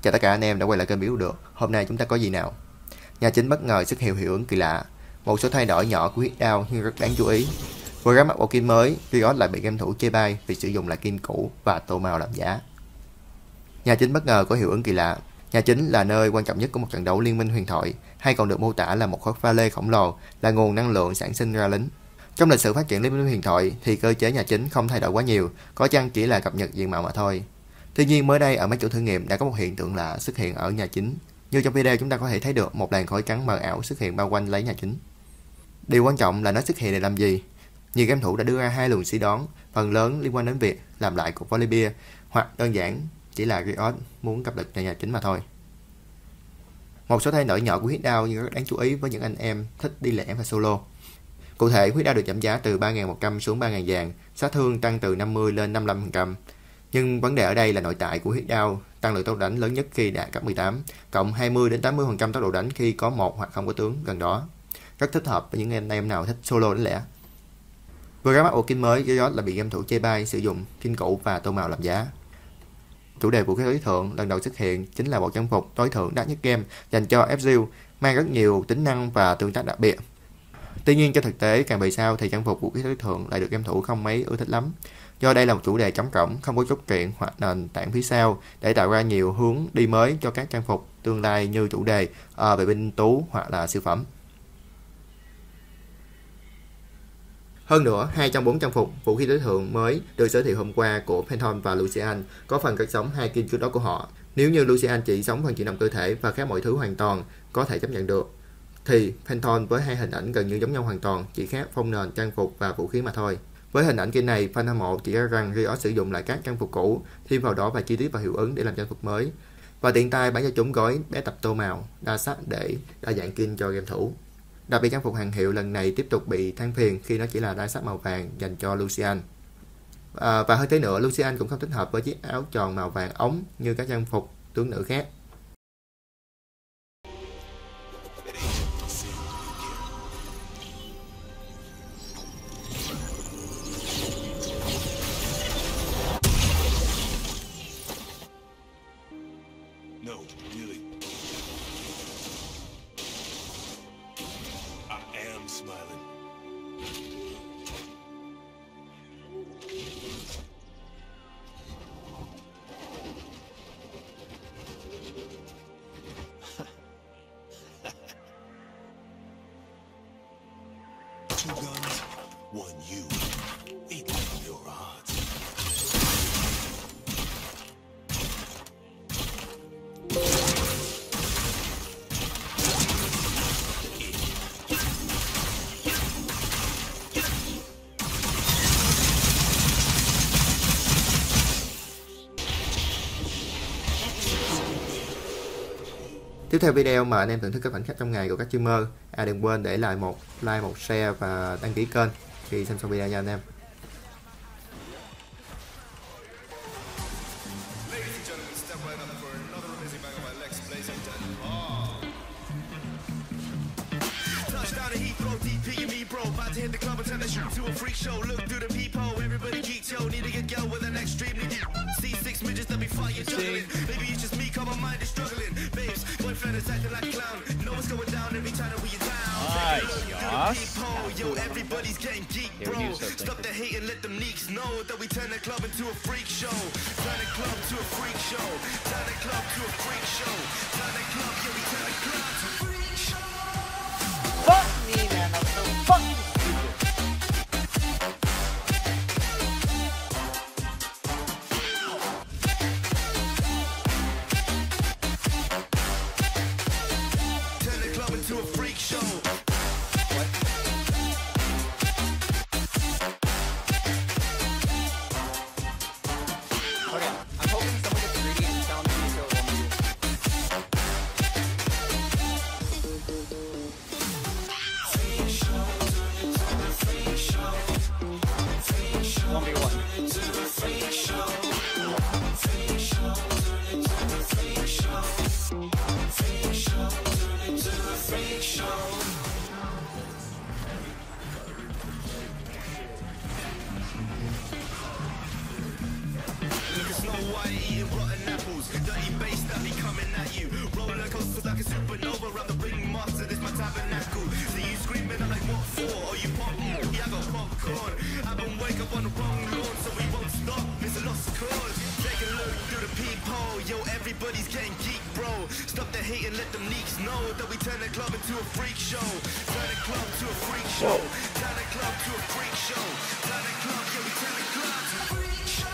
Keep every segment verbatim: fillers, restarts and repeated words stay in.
Chào tất cả anh em đã quay lại kênh Biếu Được. Hôm nay chúng ta có gì nào? Nhà chính bất ngờ xuất hiện hiệu ứng kỳ lạ. Một số thay đổi nhỏ của huyết đao nhưng rất đáng chú ý. Vừa ra mắt bộ kim mới, Riot lại bị game thủ chê bai vì sử dụng lại kim cũ và tô màu làm giá. Nhà chính bất ngờ có hiệu ứng kỳ lạ. Nhà chính là nơi quan trọng nhất của một trận đấu liên minh huyền thoại, hay còn được mô tả là một khối pha lê khổng lồ, là nguồn năng lượng sản sinh ra lính. Trong lịch sử phát triển liên minh huyền thoại thì cơ chế nhà chính không thay đổi quá nhiều, có chăng chỉ là cập nhật diện mạo mà thôi. Tuy nhiên mới đây ở mấy chỗ thử nghiệm đã có một hiện tượng lạ xuất hiện ở nhà chính. Như trong video chúng ta có thể thấy được một làn khói trắng mờ ảo xuất hiện bao quanh lấy nhà chính. Điều quan trọng là nó xuất hiện để làm gì? Nhiều game thủ đã đưa ra hai luồng suy đoán, phần lớn liên quan đến việc làm lại cục Volibear, hoặc đơn giản chỉ là Riot muốn cập nhật nhà chính mà thôi. Một số thay đổi nhỏ của huyết đao nhưng rất đáng chú ý với những anh em thích đi lẻ và solo. Cụ thể, huyết đao được giảm giá từ ba nghìn một trăm xuống ba nghìn vàng, sát thương tăng từ năm mươi lên năm mươi lăm phần trăm. Nhưng vấn đề ở đây là nội tại của huyết đao tăng lượng tốc độ đánh lớn nhất khi đạt cấp mười tám, cộng hai mươi đến tám mươi phần trăm tốc độ đánh khi có một hoặc không có tướng gần đó. Rất thích hợp với những anh em nào thích solo đánh lẻ. Vừa ra mắt bộ kim mới, Riot là bị game thủ chê bai sử dụng kim cũ và tô màu làm giá. Chủ đề vũ khí tối thượng lần đầu xuất hiện chính là bộ trang phục tối thượng đắt nhất game dành cho Ezreal, mang rất nhiều tính năng và tương tác đặc biệt. Tuy nhiên trên thực tế càng về sau thì trang phục vũ khí tối thượng lại được game thủ không mấy ưa thích lắm. Do đây là một chủ đề trống rỗng, không có cốt truyện hoặc nền tảng phía sau để tạo ra nhiều hướng đi mới cho các trang phục tương lai như chủ đề uh, vệ binh tú hoặc là siêu phẩm. Hơn nữa, hai trong bốn trang phục vũ khí đối thượng mới được giới thiệu hôm qua của Phantom và Lucian có phần cất sống hai kill trước đó của họ. Nếu như Lucian chỉ sống phần chuyển động cơ thể và khác mọi thứ hoàn toàn có thể chấp nhận được, thì Phantom với hai hình ảnh gần như giống nhau hoàn toàn, chỉ khác phông nền, trang phục và vũ khí mà thôi. Với hình ảnh kia này, fan hâm mộ chỉ ra rằng Riot sử dụng lại các trang phục cũ, thêm vào đó vài chi tiết và hiệu ứng để làm trang phục mới, và tiện tay bán cho chúng gói bé tập tô màu, đa sắc để đa dạng skin cho game thủ. Đặc biệt trang phục hàng hiệu lần này tiếp tục bị than phiền khi nó chỉ là đa sắc màu vàng dành cho Lucian. À, và hơn thế nữa, Lucian cũng không thích hợp với chiếc áo tròn màu vàng ống như các trang phục tướng nữ khác. No, really. I am smiling. Two guns, one you. Even your odds. Tiếp theo video mà anh em thưởng thức các khoảnh khắc trong ngày của các streamer. À đừng quên để lại một like, một share và đăng ký kênh khi xem xong video nha anh em. Yo, everybody's getting geek, bro. Stop the hate and let them leaks know that we turn the club into a freak show. Turn the club to a freak show. Turn the club to a freak show. Turn the club, yeah, we turn the club to a freak show. Fuck me, man. I'm so fucking Turn the club into a freak show. everybody's getting geek, bro. Stop the hate and let them leaks know that we turn the club into a freak show. Turn the club to a freak show. Turn the club to a freak show. Turn the club, yeah, we turn the club to a freak show.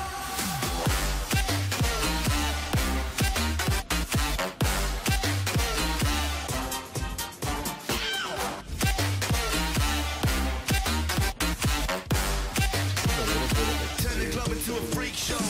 Turn the club into a freak show.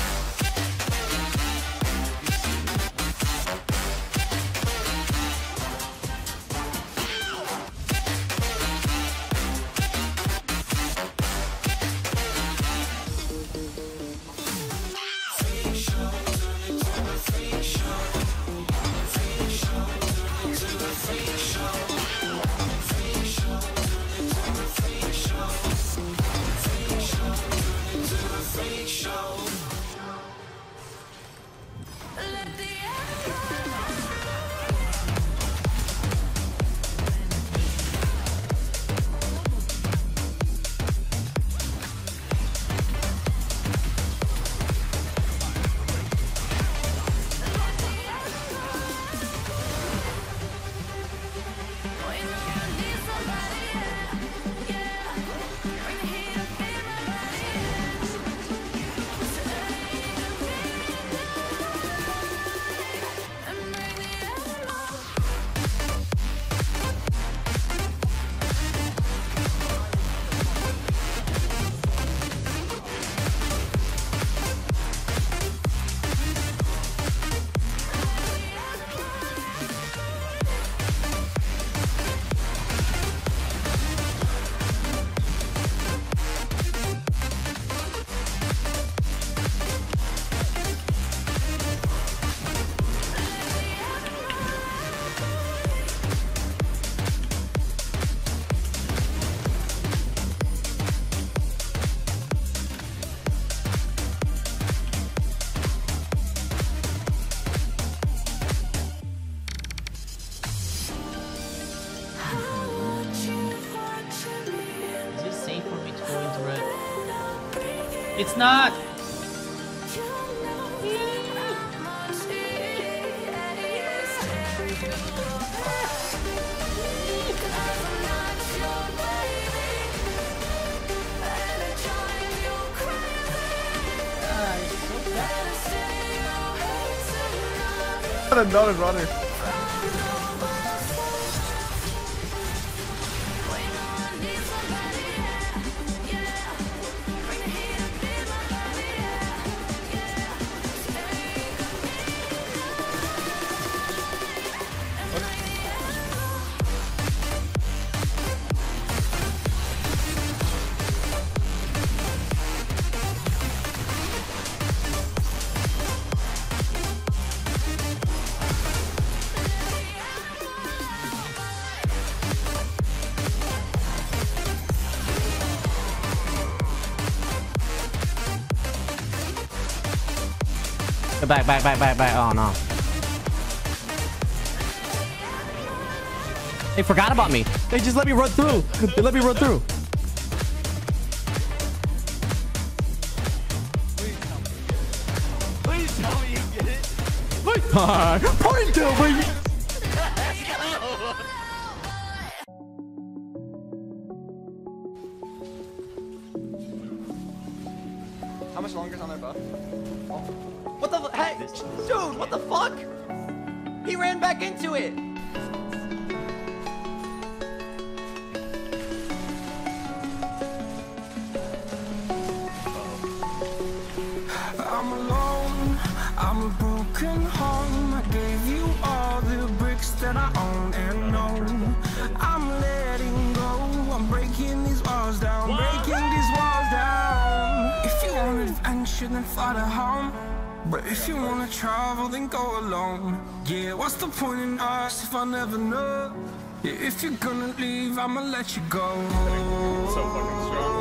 It's not! Another runner. Back, back, back, back, back. Oh no. They forgot about me. They just let me run through. They let me run through. Please tell me you get it. Wait, ponytail, baby. How much longer is on their buff? Oh. What the? Hey, dude! What the fuck? He ran back into it. I'm alone, I'm a broken home. I gave you all the bricks that I own and know. I'm letting go, I'm breaking these walls down, breaking these walls down. If you want adventure, then fly to home. But if you wanna travel, then go alone. Yeah, what's the point in us if I never know? Yeah, if you're gonna leave, I'ma let you go. So fucking strong.